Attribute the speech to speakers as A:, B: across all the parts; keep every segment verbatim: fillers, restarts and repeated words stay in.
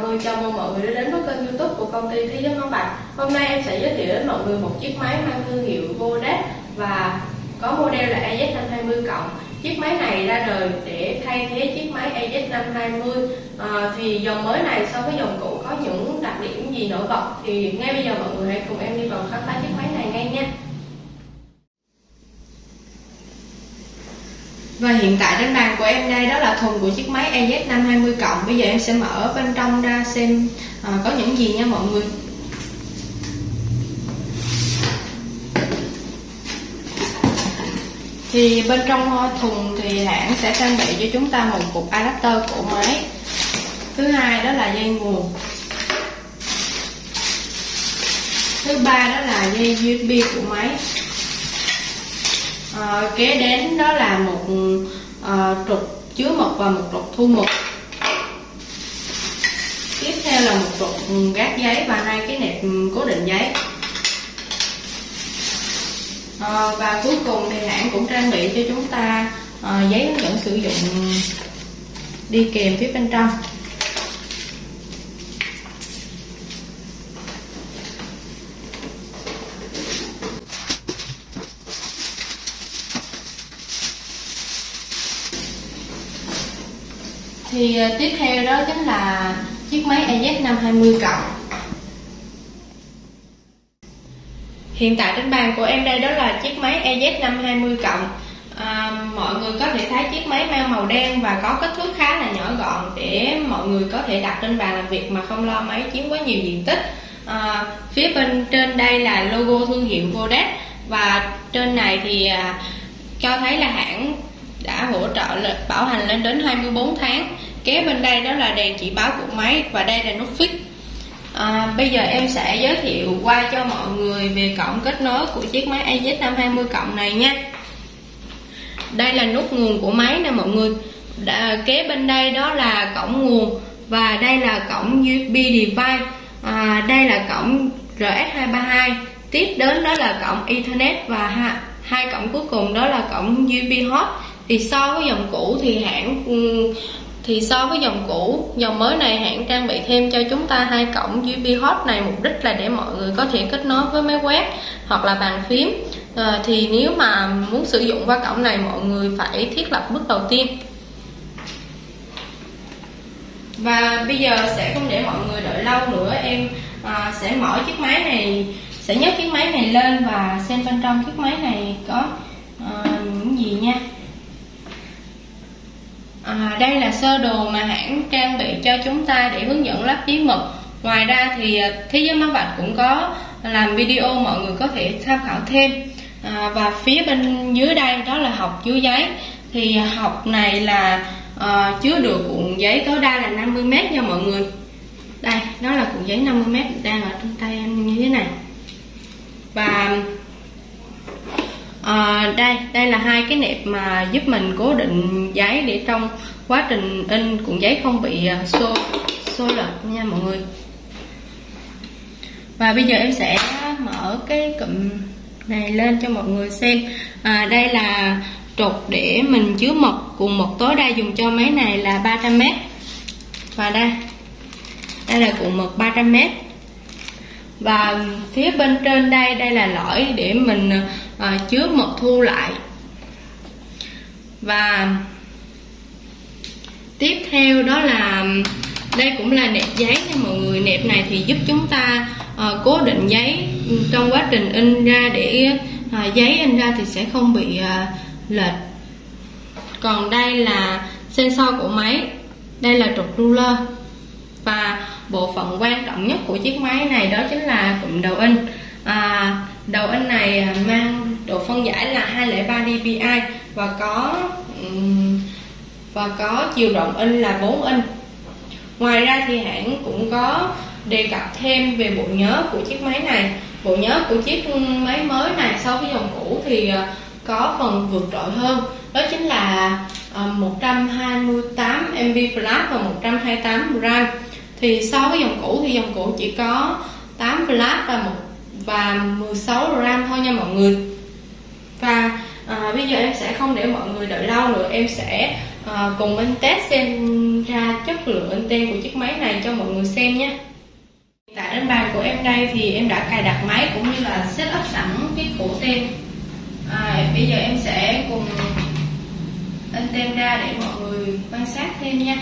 A: người, chào mừng mọi người đã đến với kênh YouTube của công ty Thế Giới Máu Bạch. Hôm nay em sẽ giới thiệu đến mọi người một chiếc máy mang thương hiệu Vodet và có model là A Z năm hai mươi cộng. Chiếc máy này ra đời để thay thế chiếc máy A Z năm hai mươi. À, thì dòng mới này so với dòng cũ có những đặc điểm gì nổi bật thì ngay bây giờ mọi người hãy cùng em đi vào khám phá chiếc máy này ngay nha. Và hiện tại trên bàn của em đây đó là thùng của chiếc máy A Z năm hai mươi cộng. Bây giờ em sẽ mở bên trong ra xem à, có những gì nha mọi người. Thì bên trong thùng thì hãng sẽ trang bị cho chúng ta một cục adapter của máy. Thứ hai đó là dây nguồn. Thứ ba đó là dây U S B của máy. À, kế đến đó là một à, trục chứa mật và một trục thu mật. Tiếp theo là một trục gác giấy và hai cái nẹp cố định giấy. À, và cuối cùng thì hãng cũng trang bị cho chúng ta à, giấy hướng dẫn sử dụng đi kèm phía bên trong. Thì uh, tiếp theo đó chính là chiếc máy A Z năm hai mươi cộng. Hiện tại trên bàn của em đây đó là chiếc máy A Z năm hai mươi cộng. À, mọi người có thể thấy chiếc máy mang màu đen và có kích thước khá là nhỏ gọn để mọi người có thể đặt trên bàn làm việc mà không lo máy chiếm quá nhiều diện tích. À, phía bên trên đây là logo thương hiệu Vodet và trên này thì à, cho thấy là hãng đã hỗ trợ bảo hành lên đến hai mươi bốn tháng. Kế bên đây đó là đèn chỉ báo của máy và đây là nút fix. À, bây giờ em sẽ giới thiệu qua cho mọi người về cổng kết nối của chiếc máy A Z năm hai mươi cộng này nha. Đây là nút nguồn của máy nè mọi người. Đã, kế bên đây đó là cổng nguồn và đây là cổng U S B device. À, đây là cổng R S hai ba hai. Tiếp đến đó là cổng Ethernet và ha, hai cổng cuối cùng đó là cổng U S B hot. Thì so với dòng cũ thì hãng thì so với dòng cũ, dòng mới này hãng trang bị thêm cho chúng ta hai cổng U S B hot này, mục đích là để mọi người có thể kết nối với máy quét hoặc là bàn phím. À, thì nếu mà muốn sử dụng qua cổng này mọi người phải thiết lập bước đầu tiên. Và bây giờ sẽ không để mọi người đợi lâu nữa, em à, sẽ mở chiếc máy này, sẽ nhấc chiếc máy này lên và xem bên trong chiếc máy này có à, những gì nha. À, đây là sơ đồ mà hãng trang bị cho chúng ta để hướng dẫn lắp bí mật. Ngoài ra thì Thế Giới Máu Bạch cũng có làm video, mọi người có thể tham khảo thêm. À, và phía bên dưới đây đó là hộc chứa giấy. Thì hộc này là à, chứa được cuộn giấy tối đa là năm mươi mét nha mọi người. Đây, đó là cuộn giấy năm mươi mét đang ở trên tay em như thế này. Và À, đây đây là hai cái nẹp mà giúp mình cố định giấy để trong quá trình in cuộn giấy không bị xô xô lệch nha mọi người. Và bây giờ em sẽ mở cái cụm này lên cho mọi người xem. À, đây là trục để mình chứa mật, cuộn mật tối đa dùng cho máy này là ba trăm mét. Và đây đây là cuộn mật ba trăm mét. Và phía bên trên đây đây là lõi để mình à, chứa mật thu lại. Và tiếp theo đó là đây cũng là nẹp giấy nha mọi người. Nẹp này thì giúp chúng ta à, cố định giấy trong quá trình in ra để à, giấy in ra thì sẽ không bị à, lệch. Còn đây là sensor của máy, đây là trục ruler. Và bộ phận quan trọng nhất của chiếc máy này đó chính là cụm đầu in. À, đầu in này mang độ phân giải là hai không ba D P I và có và có chiều rộng in là bốn inch. Ngoài ra thì hãng cũng có đề cập thêm về bộ nhớ của chiếc máy này. Bộ nhớ của chiếc máy mới này so với dòng cũ thì có phần vượt trội hơn, đó chính là một trăm hai mươi tám M B flash và một trăm hai mươi tám RAM. Thì so với dòng cũ thì dòng cũ chỉ có tám flash và một và mười sáu RAM thôi nha mọi người. Và à, bây giờ em sẽ không để mọi người đợi lâu nữa, em sẽ à, cùng in test xem ra chất lượng in tem của chiếc máy này cho mọi người xem nhé. Tại trên bàn của em đây thì em đã cài đặt máy cũng như là setup sẵn cái phủ tem. À, bây giờ em sẽ cùng in tem ra để mọi người quan sát thêm nha.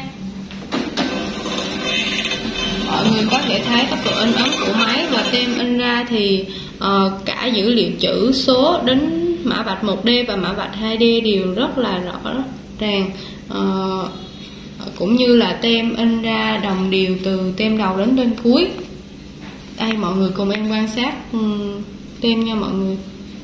A: Mọi người có thể thấy tốc độ in ấn của máy và tem in ra thì uh, cả dữ liệu chữ số đến mã vạch một D và mã vạch hai D đều rất là rõ ràng, uh, cũng như là tem in ra đồng đều từ tem đầu đến tem cuối. Đây mọi người cùng em quan sát um, tem nha mọi người.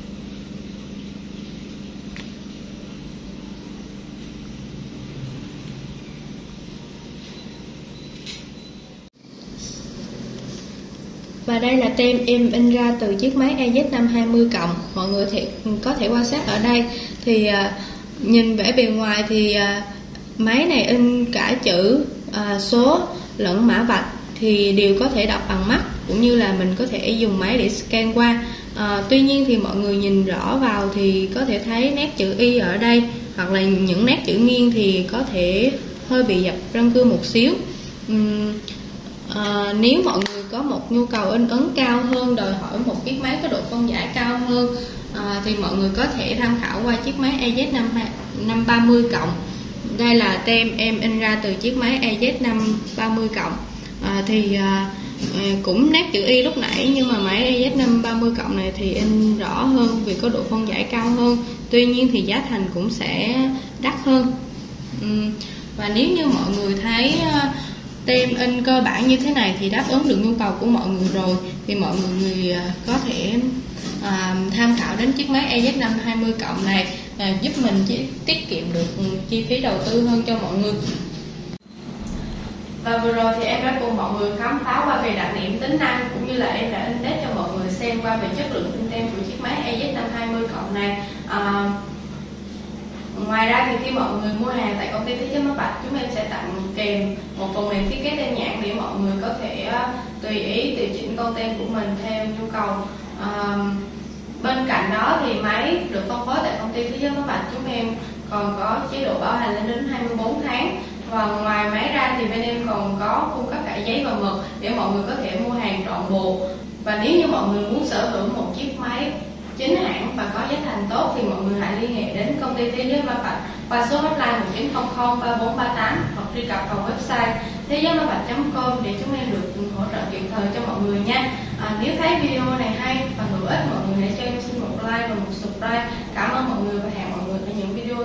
A: Và đây là tem em in ra từ chiếc máy E Z năm hai mươi cộng. Mọi người thì có thể quan sát ở đây thì uh, nhìn vẻ bề ngoài thì uh, máy này in cả chữ uh, số lẫn mã vạch thì đều có thể đọc bằng mắt, cũng như là mình có thể dùng máy để scan qua. uh, Tuy nhiên thì mọi người nhìn rõ vào thì có thể thấy nét chữ Y ở đây, hoặc là những nét chữ nghiêng thì có thể hơi bị dập răng cưa một xíu. um, À, nếu mọi người có một nhu cầu in ấn cao hơn, đòi hỏi một chiếc máy có độ phân giải cao hơn, à, thì mọi người có thể tham khảo qua chiếc máy E Z năm ba mươi cộng. Đây là tem em in ra từ chiếc máy E Z năm ba mươi cộng. à, Thì à, cũng nét chữ Y lúc nãy, nhưng mà máy E Z năm ba mươi cộng này thì in rõ hơn vì có độ phân giải cao hơn. Tuy nhiên thì giá thành cũng sẽ đắt hơn. uhm, Và nếu như mọi người thấy tem in cơ bản như thế này thì đáp ứng được nhu cầu của mọi người rồi, thì mọi người có thể à, tham khảo đến chiếc máy E Z năm hai mươi cộng này, à, giúp mình chỉ tiết kiệm được chi phí đầu tư hơn cho mọi người. Và vừa rồi thì em đã cùng mọi người khám phá qua về đặc điểm, tính năng, cũng như là em đã in test cho mọi người xem qua về chất lượng in tem của chiếc máy E Z năm hai mươi cộng này. à, Ngoài ra thì khi mọi người mua hàng tại công ty Thế Giới Máy Vạch, chúng em sẽ tặng kèm một phần mềm thiết kế tem nhãn để mọi người có thể tùy ý điều chỉnh con tem của mình theo nhu cầu. À, bên cạnh đó thì máy được phân phối tại công ty Thế Giới Máy Vạch, chúng em còn có chế độ bảo hành lên đến hai mươi bốn tháng. Và ngoài máy ra thì bên em còn có cung cấp cả giấy và mực để mọi người có thể mua hàng trọn bộ. Và nếu như mọi người muốn sở hữu một chiếc máy chính hãng và có giá thành tốt thì mọi người hãy liên hệ đến công ty Thế Giới Máy Vạch qua số hotline một chín không không ba bốn ba tám hoặc truy cập vào website thế giới máy vạch chấm com để chúng em được hỗ trợ kịp thời cho mọi người nha. À, nếu thấy video này hay và hữu ích, mọi người hãy cho em xin một like và một subscribe. Cảm ơn mọi người và hẹn mọi người ở những video